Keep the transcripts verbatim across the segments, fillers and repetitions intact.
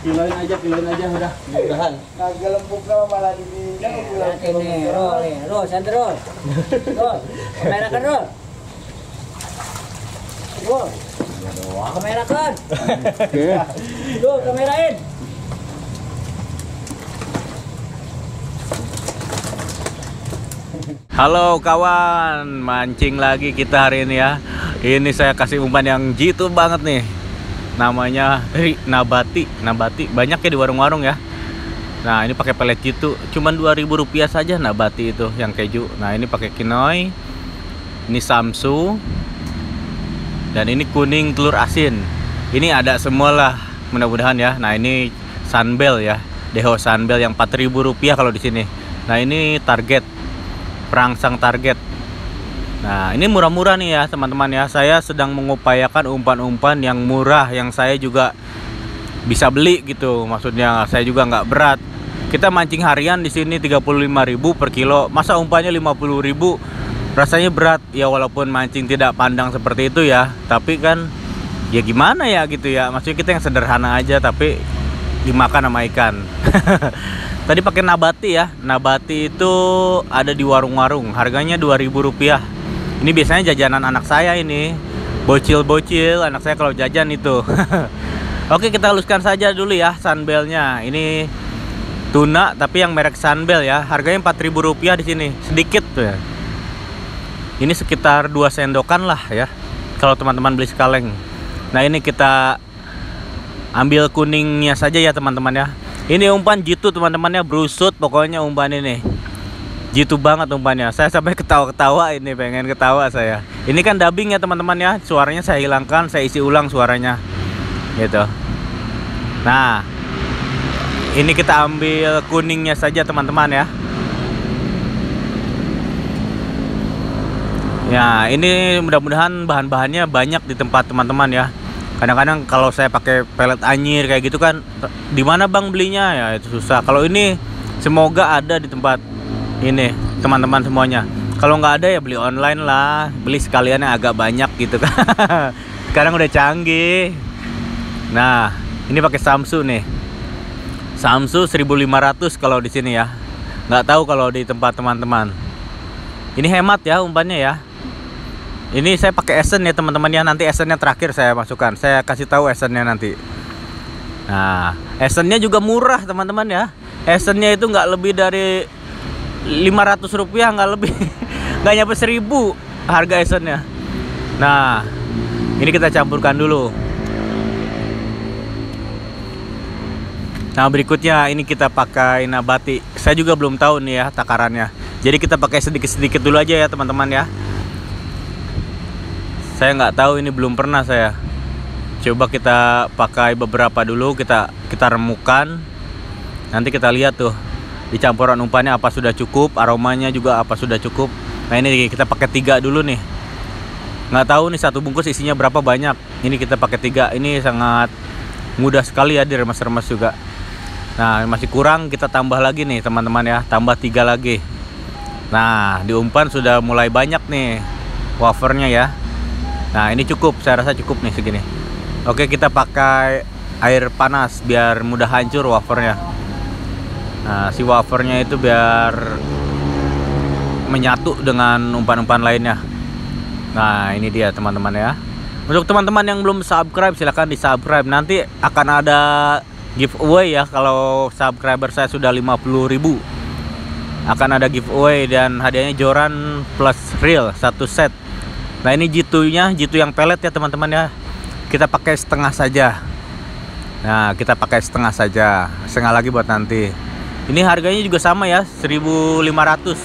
kiloin aja, kiloin aja udah. Mudahan. Kagak lempuk nama malah di sini. Ini roll nih, roll, santai roll. Roll, kamera kan roll. Roll. Kamera kan. Tuh, kamerain. Halo kawan, mancing lagi kita hari ini ya. Ini saya kasih umpan yang jitu banget nih. Namanya eh, nabati, nabati. Banyak ya di warung-warung ya. Nah, ini pakai pelet jitu, cuman dua ribu rupiah saja nabati itu yang keju. Nah, ini pakai kinoy. Ini samsu. Dan ini kuning telur asin. Ini ada semua lah, mudah-mudahan ya. Nah, ini sunbel ya. Deho sunbel yang empat ribu rupiah kalau di sini. Nah, ini target perangsang target. Nah, ini murah-murah nih ya teman-teman ya. Saya sedang mengupayakan umpan-umpan yang murah yang saya juga bisa beli gitu. Maksudnya saya juga nggak berat. Kita mancing harian di sini tiga puluh lima ribu per kilo. Masa umpannya lima puluh ribu? Rasanya berat ya, walaupun mancing tidak pandang seperti itu ya. Tapi kan ya gimana ya gitu ya. Maksudnya kita yang sederhana aja tapi dimakan sama ikan. Tadi pakai nabati ya. Nabati itu ada di warung-warung. Harganya dua ribu rupiah. Ini biasanya jajanan anak saya ini. Bocil-bocil anak saya kalau jajan itu. Oke, kita haluskan saja dulu ya sunbelnya. Ini tuna tapi yang merek sunbel ya. Harganya empat ribu rupiah di sini. Sedikit tuh ya. Ini sekitar dua sendokan lah ya. Kalau teman-teman beli sekaleng. Nah, ini kita ambil kuningnya saja ya teman-teman ya. Ini umpan jitu teman-temannya, brusut pokoknya umpan ini. Jitu banget umpannya. Saya sampai ketawa-ketawa ini, pengen ketawa saya. Ini kan dubbing ya teman-teman ya. Suaranya saya hilangkan, saya isi ulang suaranya. Gitu. Nah, ini kita ambil kuningnya saja teman-teman ya. Ya, ini mudah-mudahan bahan-bahannya banyak di tempat teman-teman ya. Kadang-kadang kalau saya pakai pelet anyir kayak gitu kan, di mana bang belinya ya, itu susah. Kalau ini semoga ada di tempat ini teman-teman semuanya. Kalau nggak ada ya beli online lah, beli sekalian yang agak banyak gitu kan. Sekarang udah canggih. Nah, ini pakai samsu nih. Samsu seribu lima ratus kalau di sini ya. Nggak tahu kalau di tempat teman-teman. Ini hemat ya umpannya ya. Ini saya pakai esen ya teman-teman ya. Nanti esennya terakhir saya masukkan. Saya kasih tahu esennya nanti. Nah, esennya juga murah teman-teman ya. Esennya itu nggak lebih dari lima ratus rupiah, nggak lebih. Nggak nyampe seribu harga esennya. Nah, ini kita campurkan dulu. Nah, berikutnya ini kita pakai nabati. Saya juga belum tahu nih ya takarannya. Jadi kita pakai sedikit-sedikit dulu aja ya teman-teman ya. Saya nggak tahu, ini belum pernah saya. Coba kita pakai beberapa dulu, kita kita remukan. Nanti kita lihat tuh di campuran umpannya apa sudah cukup, aromanya juga apa sudah cukup. Nah, ini kita pakai tiga dulu nih. Nggak tahu nih satu bungkus isinya berapa banyak. Ini kita pakai tiga. Ini sangat mudah sekali ya diremas-remas juga. Nah, masih kurang, kita tambah lagi nih teman-teman ya. Tambah tiga lagi. Nah, di umpan sudah mulai banyak nih wafernya ya. Nah, ini cukup, saya rasa cukup nih segini. Oke, kita pakai air panas biar mudah hancur wafernya. Nah, si wafernya itu biar menyatu dengan umpan-umpan lainnya. Nah, ini dia teman-teman ya. Untuk teman-teman yang belum subscribe, silahkan di subscribe. Nanti akan ada giveaway ya. Kalau subscriber saya sudah lima puluh ribu, akan ada giveaway dan hadiahnya joran plus reel satu set. Nah, ini jitunya, jitu yang pelet ya teman-teman ya. Kita pakai setengah saja. Nah, kita pakai setengah saja. Setengah lagi buat nanti. Ini harganya juga sama ya, seribu lima ratus.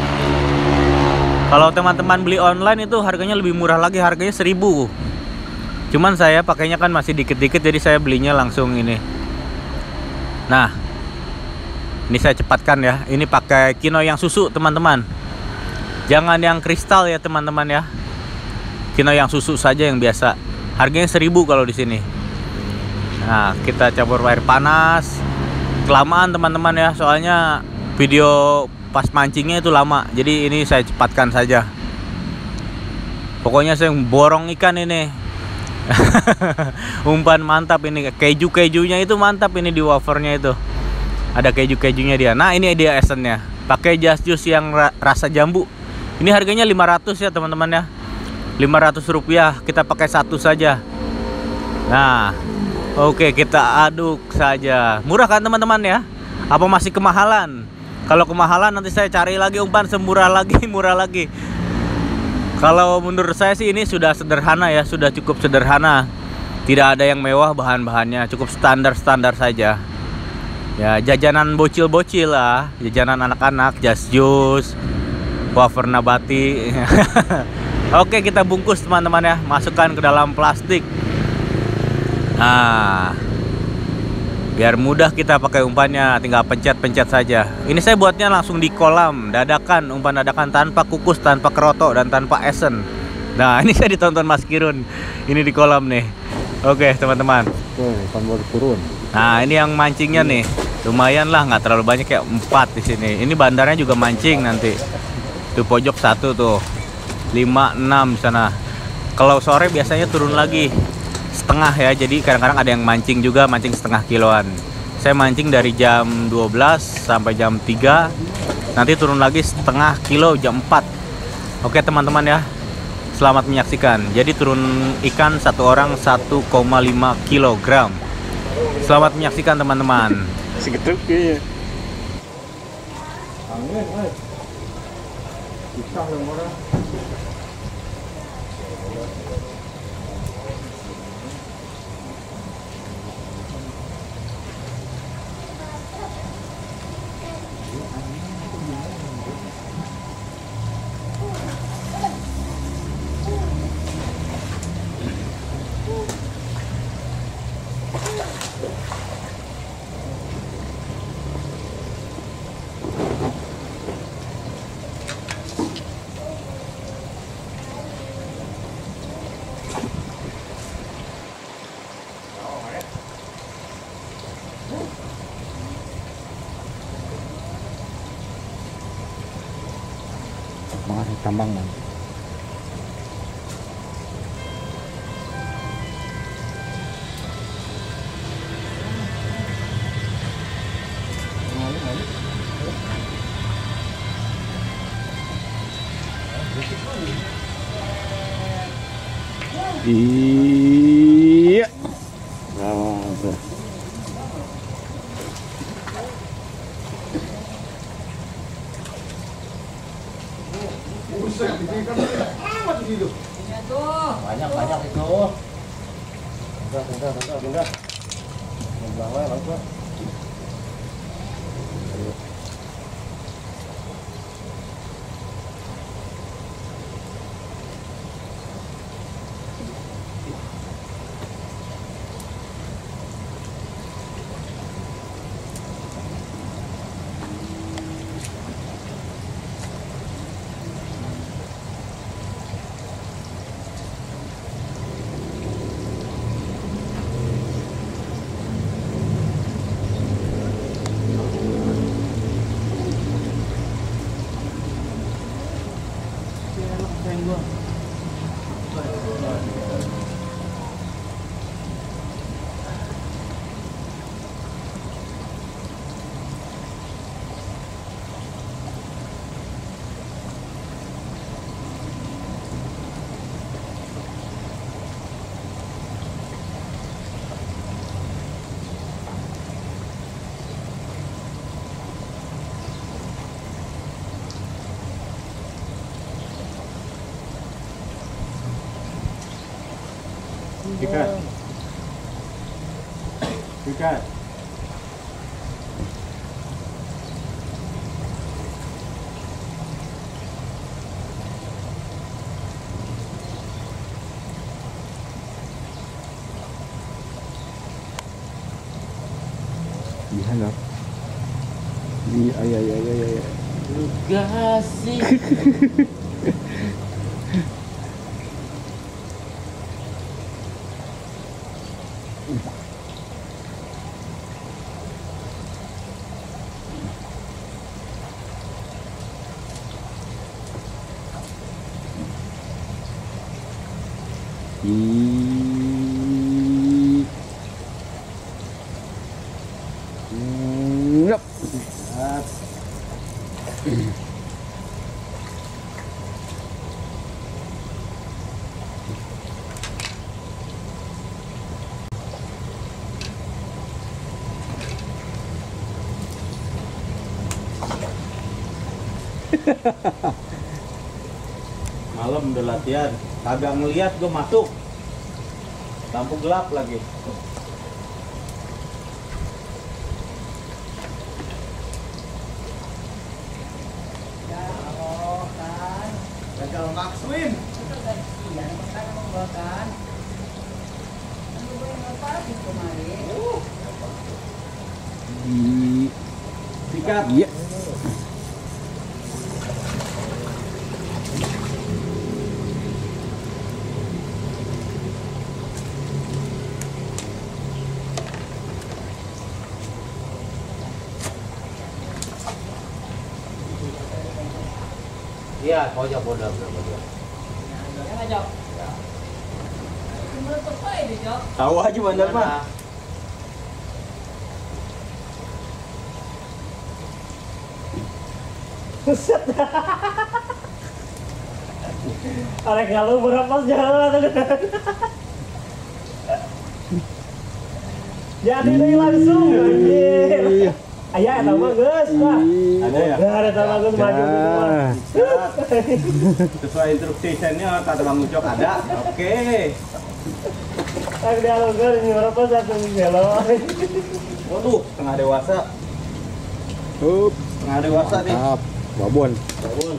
Kalau teman-teman beli online itu harganya lebih murah lagi, harganya seribu. Cuman saya pakainya kan masih dikit-dikit, jadi saya belinya langsung ini. Nah, ini saya cepatkan ya. Ini pakai kinoy yang susu teman-teman. Jangan yang kristal ya teman-teman ya. Kinoy yang susu saja yang biasa. Harganya seribu kalau di sini. Nah, kita campur air panas. Kelamaan teman-teman ya, soalnya video pas mancingnya itu lama. Jadi ini saya cepatkan saja. Pokoknya saya borong ikan ini. Umpan mantap ini, keju-kejunya itu mantap ini di wafernya itu. Ada keju-kejunya dia. Nah, ini dia esennya. Pakai Just Juice yang ra rasa jambu. Ini harganya lima ratus ya, teman-teman ya. lima ratus rupiah, kita pakai satu saja. Nah, oke, kita aduk saja. Murah kan, teman-teman ya? Apa masih kemahalan? Kalau kemahalan nanti saya cari lagi umpan semurah lagi, murah lagi. Kalau menurut saya sih ini sudah sederhana ya, sudah cukup sederhana. Tidak ada yang mewah bahan-bahannya, cukup standar-standar saja. Ya, jajanan bocil-bocil lah, jajanan anak-anak, Just Juice, wafer nabati. Oke, kita bungkus teman-teman ya, masukkan ke dalam plastik. Nah, biar mudah kita pakai umpannya, tinggal pencet-pencet saja. Ini saya buatnya langsung di kolam, dadakan, umpan dadakan tanpa kukus, tanpa kerotok, dan tanpa esen. Nah, ini saya ditonton Mas Kirun. Ini di kolam nih. Oke, teman-teman. Tuh, umpan baru turun. Nah, ini yang mancingnya nih. Lumayan lah, nggak terlalu banyak, kayak empat di sini. Ini bandarnya juga mancing nanti. Tuh pojok satu tuh. lima, enam di sana. Kalau sore biasanya turun lagi. Setengah ya, jadi kadang-kadang ada yang mancing juga, mancing setengah kiloan. Saya mancing dari jam dua belas sampai jam tiga, nanti turun lagi setengah kilo jam empat. Oke teman-teman ya, selamat menyaksikan. Jadi turun ikan satu orang satu koma lima kilogram. Selamat menyaksikan teman-teman. Segitu kayaknya. Angin, eh. Bisa yang murah. Makasih tambang man. Iya. Nah, Banyak-banyak itu. Enggak, enggak, enggak, enggak. Enggak, enggak, enggak. Ikat. Ikat. Bisa nggak? Iya, iya, iya, iya, iya. Kasih. Iya. Nyep. Malam udah latihan, kagak ngeliat gue masuk. Lampu gelap lagi. Ya, oh kan. Gagal makswin. Iya, makan membawakan. Kan gue yang apa sih kemarin? Di Sikat. iya. Iya, kau jawab bodoh berapa dia? Ya nggak Jok? Menurut apa ini Jok? Tahu aja bener mah. Buset. Ada kalau berapa jalan jadi ini langsung anjir. Iya. Ayah eta mah geus lah. Ada ya? Nah, eta mah geus maju gitu mah. Sesuai instruksinya kata Bang Ucok ada. Oke. Tak dia lo geus ini berapa satu gelo. Waduh, setengah dewasa. Up. Setengah dewasa nih. Mantap. Babon. Bangun.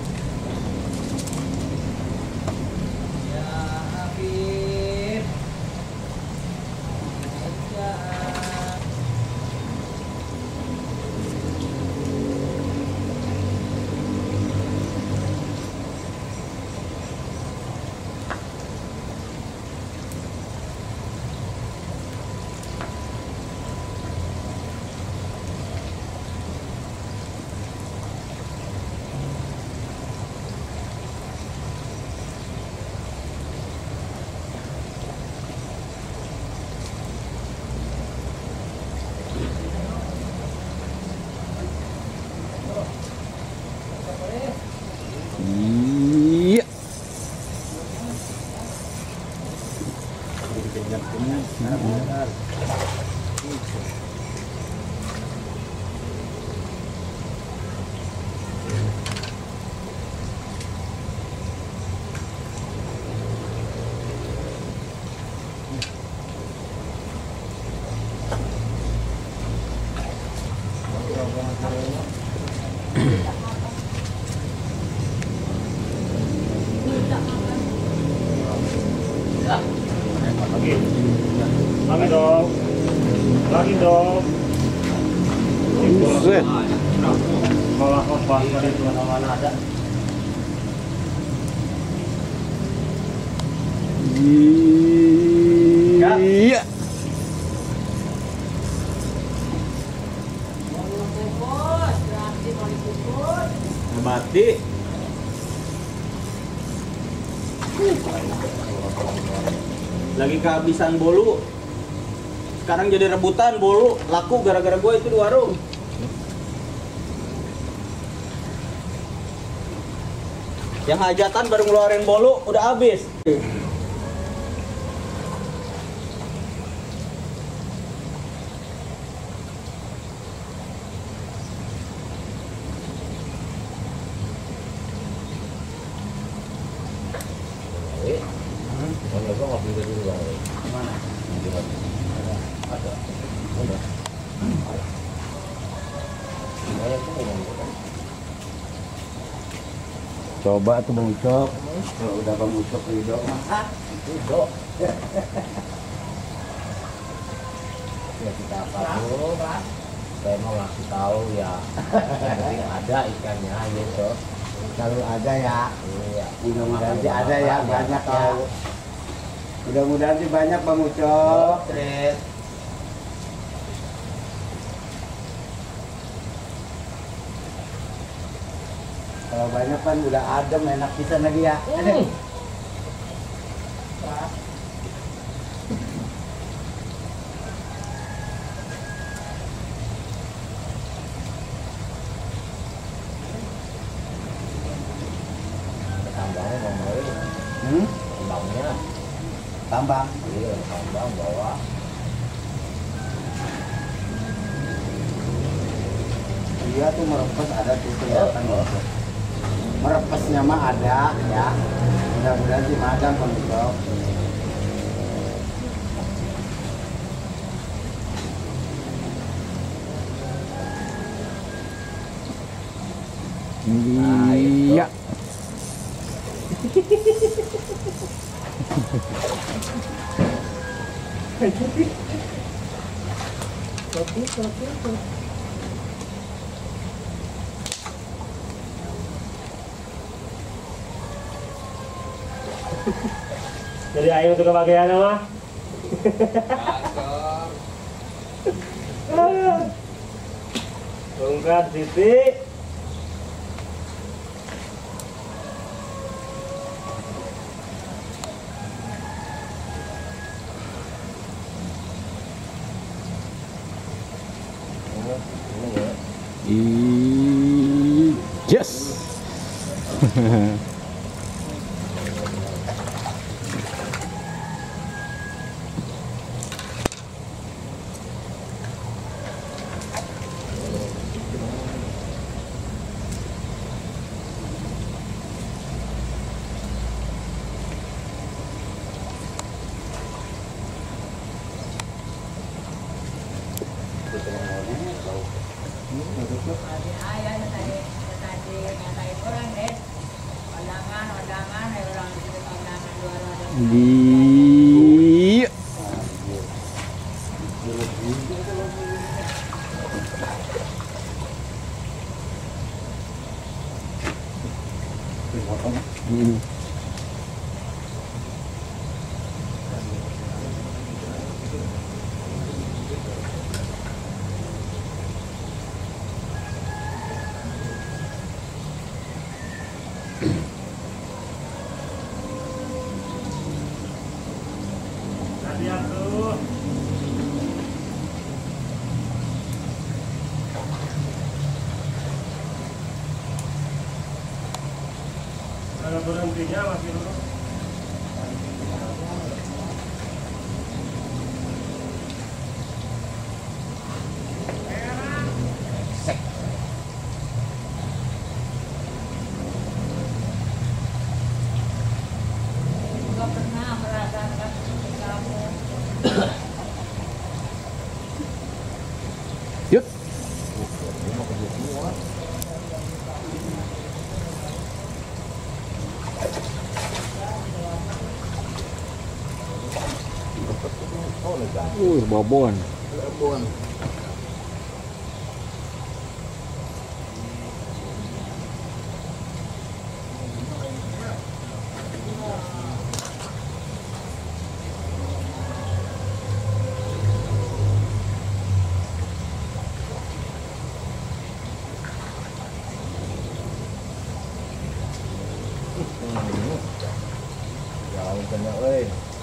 Ya Habib. Ya. Iya. Lagi. Lagi dong. Lagi dong. Buset. Malah apa dari mana ada. Iya. Bos, berarti mau dikumpul. Nabati. Lagi kehabisan bolu. Sekarang jadi rebutan bolu. Laku gara-gara gue itu di warung. Yang hajatan baru ngeluarin bolu udah habis. Coba tuh Bang Ucok. Kalau udah Bang Ucok ridho mah. Ridho. Ya kita apa dulu, Pak? Saya mau ngasih tahu ya. Jadi ada ikannya gitu. Kalau ada ya. Iya. Mudah-mudahan sih ada ya, banyak ya. Mudah-mudahan sih banyak Bang Ucok. Tret. Kalau banyak kan udah adem, enak pisan lagi ya. Hmm. tambangnya mau main. Hmm? Tambangnya. Tambang. Iya, tambang bawa. Iya tuh merepes ada tuh kelihatan gitu. Merepesnya mah ada ya. Mudah-mudahan sih madam pemirsa. Iya. Kopi, kopi, kopi. Jadi ayo untuk kebagian mah. Tungkat Siti. I yes. Ada ayah tadi, tadi ngatain orang deh. Undangan, undangan, ada orang di undangan dua orang. Iya. Hmm. Nanti aku. Ada berhentinya masih dulu. Gak pernah merasakan seperti kamu. Yuk. Uh, babon. Jauh kena euy.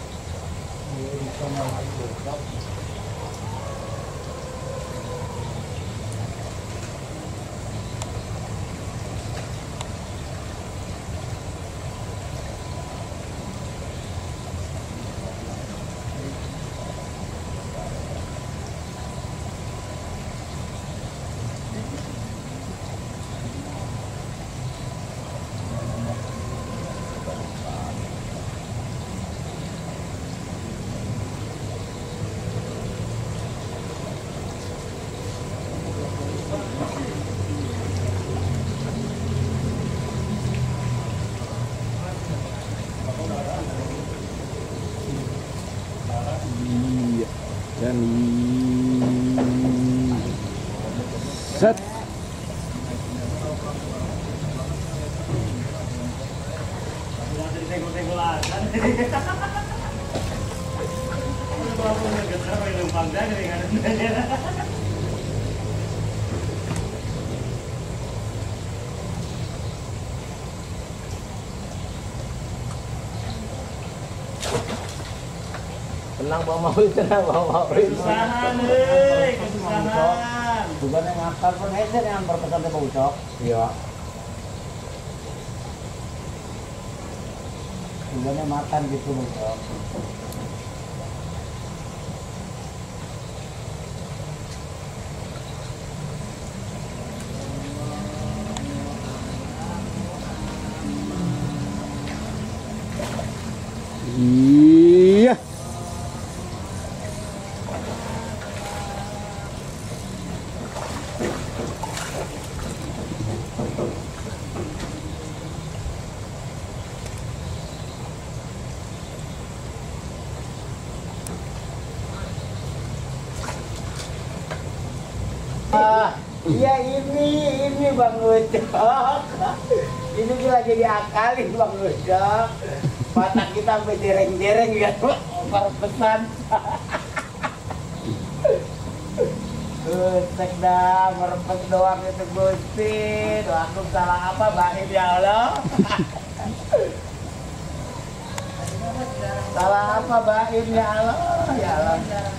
Iya. Dan set. Nanti senggol-senggol aja. Kalau aku ngegeser pakai lempang dah keringan. Tenang Pak Mawi, tenang Pak Mawi. Kesusahan euy, kesusahan. Bukan yang ngakal pun head yang berpesan ke Pak Ucok. Iya. tujuannya makan gitu loh. Iya. Ah, iya ini, ini Bang Ucok. Ini tuh lagi diakalin Bang Ucok. Mata kita sampai dereng-dereng kan, para pesan. Cek dah, merepet doang itu Gusti. Doaku salah apa, baik ya Allah. Salah apa, baik ya Allah. Ya Allah.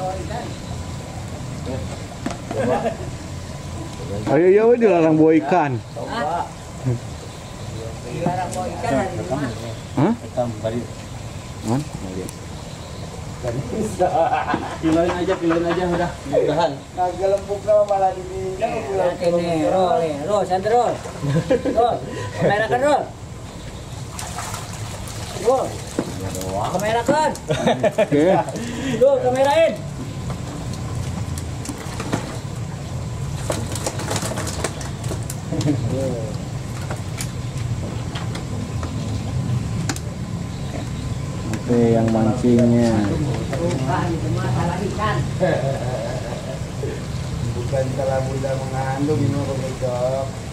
Ayo ya we dilarang bawa ikan. Coba. Dilarang bawa ikan hari di rumah. Hah? Hitam tadi. Man? Kiloin aja, kiloin aja udah. Mudahan. Kagak lempuk nama malah di Ini, roll nih, roll, santai roll. Roll, kamera kan roll. Roll, kamera kan. Oke. Tuh, kamerain. Oke, yang mancingnya. Bukan, itu mah salah ikan. bukan salah mudah mengandung ini Bang Ucok.